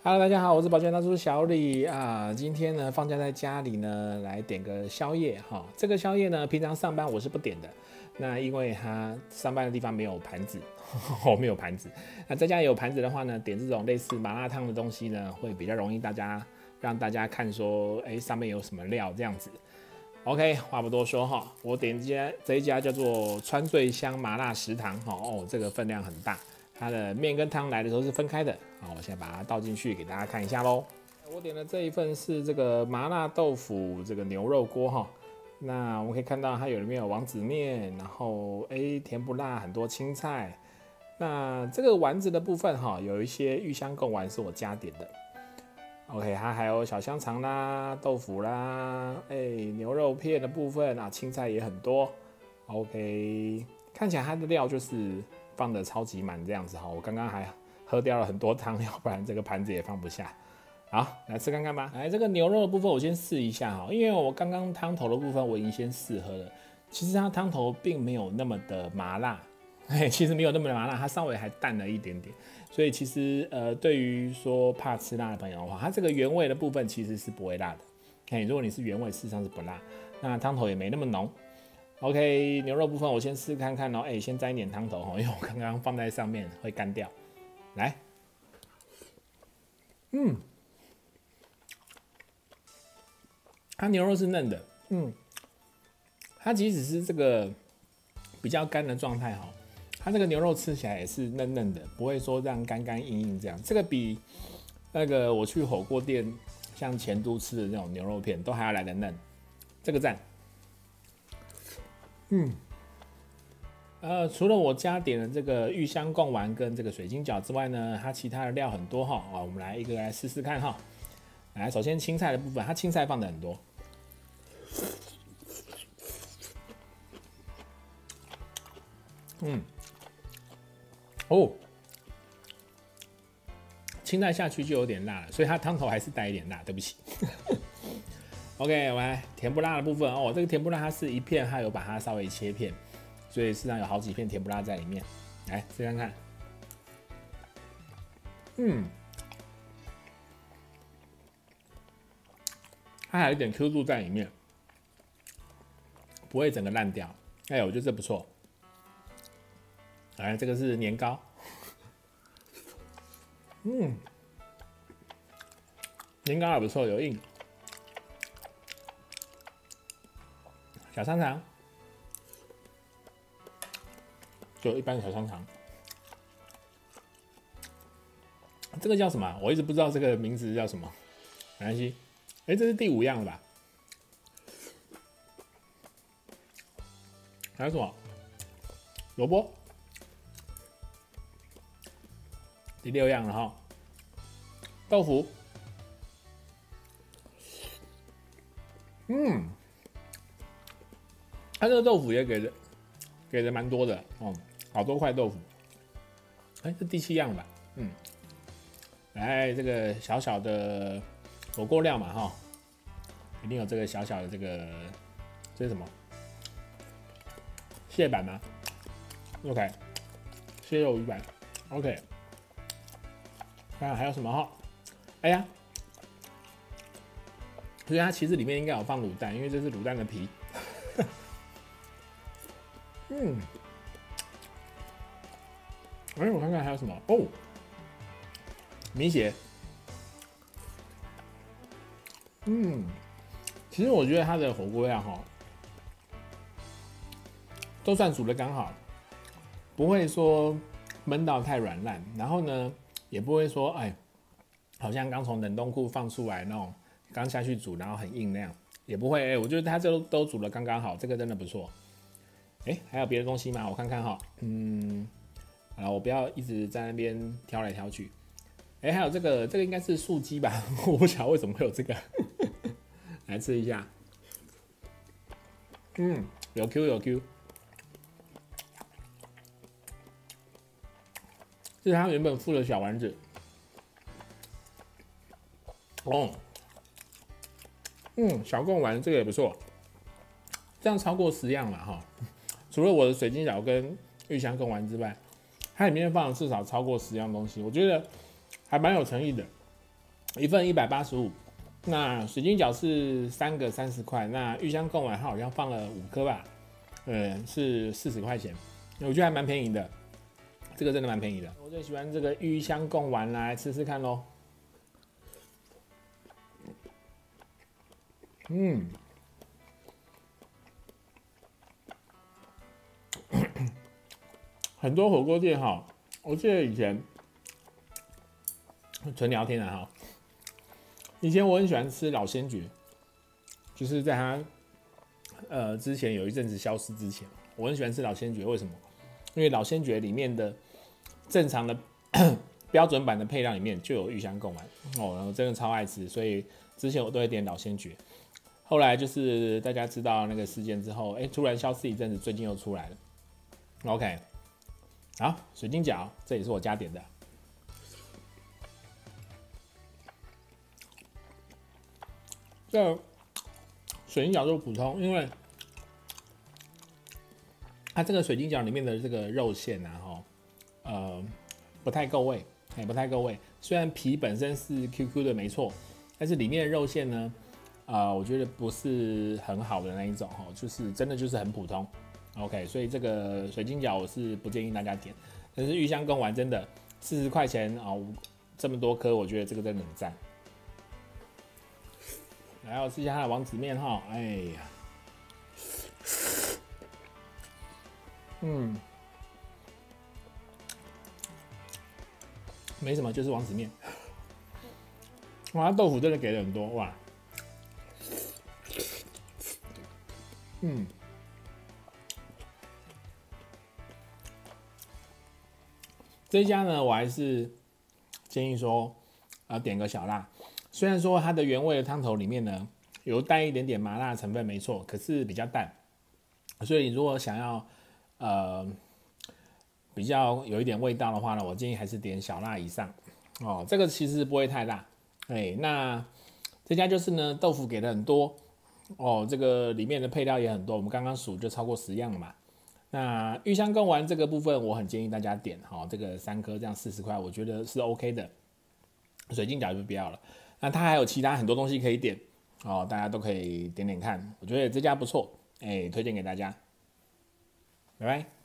Hello，大家好，我是保健大叔小李啊。今天呢，放假在家里呢，来点个宵夜哈。这个宵夜呢，平常上班我是不点的。那因为他上班的地方没有盘子，我没有盘子。那在家里有盘子的话呢，点这种类似麻辣烫的东西呢，会比较容易让大家看说，上面有什么料这样子。OK， 话不多说哈，我点这一家叫做川醉香麻辣食堂哈。哦，这个分量很大。它的面跟汤来的时候是分开的，好，我现在把它倒进去给大家看一下喽。我点的这一份是这个麻辣豆腐这个牛肉锅哈，那我们可以看到它里面有王子面，然后甜不辣，很多青菜。那这个丸子的部分哈，有一些玉香贡丸是我加点的。OK， 它还有小香肠啦、豆腐啦，牛肉片的部分啊，青菜也很多。OK， 看起来它的料就是放的超级满这样子哈，我刚刚还喝掉了很多汤，要不然这个盘子也放不下。好，来吃看看吧。来，这个牛肉的部分我先试一下哈，因为我刚刚汤头的部分我已经先试喝了，其实它汤头并没有那么的麻辣，其实没有那么的麻辣，它稍微还淡了一点点，所以其实对于说怕吃辣的朋友的话，它这个原味的部分其实是不会辣的。如果你是原味，事实上是不辣，那汤头也没那么浓。OK， 牛肉部分我先试看看哦，先沾一点汤头哦，因为我刚刚放在上面会干掉。来，它牛肉是嫩的，它即使是这个比较干的状态哈，它这个牛肉吃起来也是嫩嫩的，不会说这样干干硬硬这样。这个比那个我去火锅店像前都吃的那种牛肉片都还要来得嫩，这个赞。除了我加点了这个玉香贡丸跟这个水晶饺之外呢，它其他的料很多哈。我们来一个来试试看哈。来，首先青菜的部分，它青菜放的很多。青菜下去就有点辣了，所以它汤头还是带一点辣，对不起。OK， 我们来甜不辣的部分哦。这个甜不辣它是一片，它有把它稍微切片，所以事实上有好几片甜不辣在里面。来试看看，它还有一点 Q 度在里面，不会整个烂掉。我觉得这不错。来，这个是年糕，年糕也不错，有硬。小香肠，就一般的小香肠。这个叫什么？我一直不知道这个名字叫什么，没关系。这是第5样了吧？还有什么？萝卜。第6样了哈。豆腐。它这个豆腐也给的蛮多的哦，好多块豆腐。这第7样了吧？来这个小小的火锅料嘛哈，一定有这个小小的这个，这是什么？蟹板吗 ？OK， 蟹肉鱼板 ，OK。看看还有什么哈？所以它其实里面应该有放卤蛋，因为这是卤蛋的皮。我看看还有什么哦，米血。其实我觉得它的火锅料哈，都算煮的刚好，不会说焖到太软烂，然后呢，也不会说好像刚从冷冻库放出来那种刚下去煮然后很硬那样，也不会。我觉得它这都煮的刚刚好，这个真的不错。还有别的东西吗？我看看哈。我不要一直在那边挑来挑去。还有这个应该是素鸡吧？我不晓得为什么会有这个。来吃一下。有 Q 有 Q。这是它原本附的小丸子。小贡丸这个也不错。这样超过10样嘛哈。除了我的水晶饺跟玉香贡丸之外，它里面放了至少超过10样东西，我觉得还蛮有诚意的。 一份185，那水晶饺是3个30块，那玉香贡丸它好像放了5颗吧，是40块钱，我觉得还蛮便宜的，这个真的蛮便宜的。我最喜欢这个玉香贡丸，来吃吃看咯。很多火锅店哈，我记得以前纯聊天啊哈，以前我很喜欢吃老仙爵，就是在它之前有一阵子消失之前，我很喜欢吃老仙爵，为什么？因为老仙爵里面的正常的标准版的配料里面就有玉香贡丸哦，然后真的超爱吃，所以之前我都会点老仙爵。后来就是大家知道那个事件之后，突然消失一阵子，最近又出来了。OK， 好，水晶饺，这也是我加点的。这水晶饺就普通，因为它这个水晶饺里面的这个肉馅啊，不太够味，不太够味。虽然皮本身是 QQ 的没错，但是里面的肉馅呢，我觉得不是很好的那一种就是真的就是很普通。OK， 所以这个水晶饺我是不建议大家点，但是玉香贡丸真的40块钱这么多颗，我觉得这个真的很赞。来，我吃一下它的王子面哈，哎呀，没什么，就是王子面。哇，豆腐真的给了很多哇，这一家呢，我还是建议说，点个小辣。虽然说它的原味的汤头里面呢，有带一点点麻辣成分，没错，可是比较淡。所以如果想要比较有一点味道的话呢，我建议还是点小辣以上。这个其实不会太辣。那这家就是呢，豆腐给的很多这个里面的配料也很多，我们刚刚数就超过10样了嘛。那玉香贡丸这个部分，我很建议大家点这个3颗这样40块，我觉得是 OK 的。水晶饺就不要了。那它还有其他很多东西可以点大家都可以点点看，我觉得这家不错，推荐给大家。拜拜。